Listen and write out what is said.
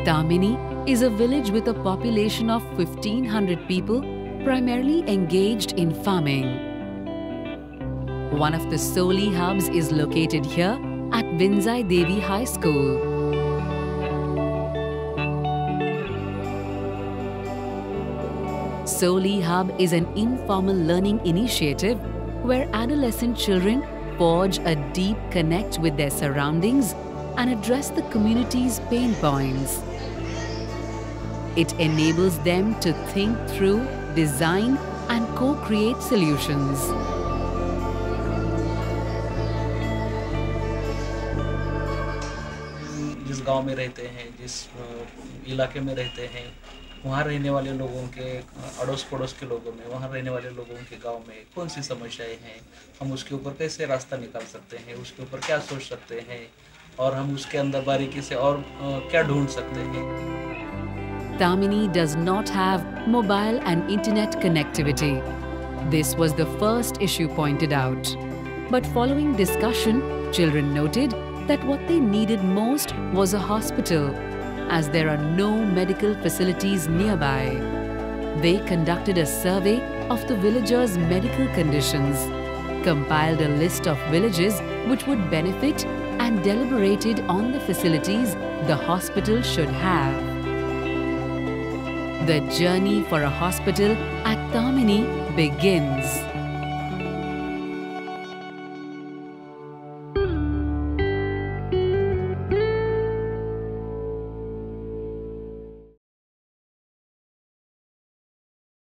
Tamhini is a village with a population of 1,500 people, primarily engaged in farming. One of the SOLI hubs is located here at Vinzaidevi High School. SOLI Hub is an informal learning initiative where adolescent children forge a deep connect with their surroundings and address the community's pain points. It enables them to think through, design and co-create solutions. जिस गांव में रहते हैं, जिस इलाके में रहते हैं, वहाँ रहने वाले लोगों के अड़ोस पड़ोस के लोगों में, वहाँ रहने वाले लोगों के गांव में कौन सी समस्याएं हैं, हम उसके ऊपर कैसे रास्ता निकाल सकते हैं, उसके ऊपर क्या सोच सकते हैं और हम उसके अंदर बारीकी से और क्या ढूंढ सकते हैं. Tamhini does not have mobile and internet connectivity. This was the first issue pointed out. But following discussion, children noted that what they needed most was a hospital, as there are no medical facilities nearby. They conducted a survey of the villagers' medical conditions, compiled a list of villages which would benefit, and deliberated on the facilities the hospital should have. The journey for a hospital at Tamhini begins.